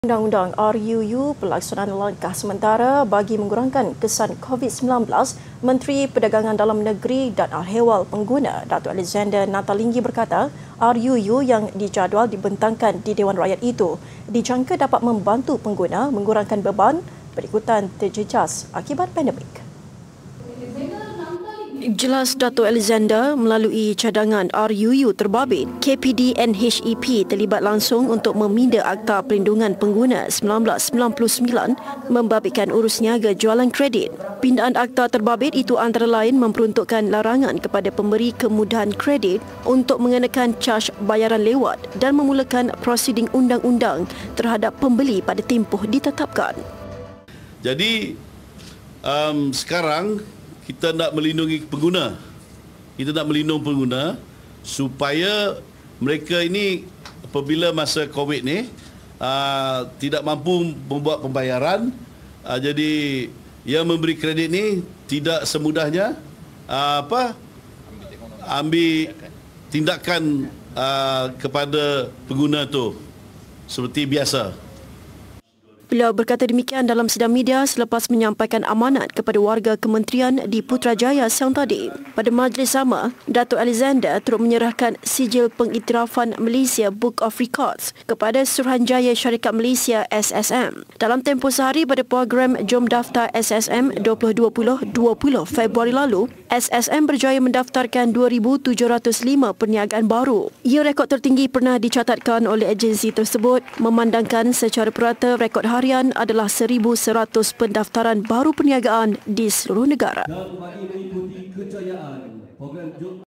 Undang-Undang RUU pelaksanaan langkah sementara bagi mengurangkan kesan COVID-19, Menteri Perdagangan Dalam Negeri dan Al-Hewal Pengguna Datuk Alexander Nathalinggi berkata, RUU yang dijadual dibentangkan di Dewan Rakyat itu dijangka dapat membantu pengguna mengurangkan beban berikutan terjejas akibat pandemik. Jelas Datuk Alexander melalui cadangan RUU terbabit, KPD NHEP terlibat langsung untuk meminda Akta Perlindungan Pengguna 1999 membabitkan urus niaga jualan kredit. Pindaan akta terbabit itu antara lain memperuntukkan larangan kepada pemberi kemudahan kredit untuk mengenakan caj bayaran lewat dan memulakan prosiding undang-undang terhadap pembeli pada tempoh ditetapkan. Jadi sekarang kita nak melindungi pengguna. Kita nak melindungi pengguna supaya mereka ini apabila masa COVID ni tidak mampu membuat pembayaran, jadi yang memberi kredit ni tidak semudahnya ambil tindakan kepada pengguna tu seperti biasa. Beliau berkata demikian dalam sidang media selepas menyampaikan amanat kepada warga kementerian di Putrajaya siang tadi. Pada majlis sama, Datuk Alexander turut menyerahkan sijil pengiktirafan Malaysia Book of Records kepada Suruhanjaya Syarikat Malaysia SSM. Dalam tempoh sehari pada program Jom Daftar SSM 2020 Februari lalu, SSM berjaya mendaftarkan 2,705 perniagaan baru. Ia rekod tertinggi pernah dicatatkan oleh agensi tersebut memandangkan secara purata rekod harian adalah 1,100 pendaftaran baru perniagaan di seluruh negara.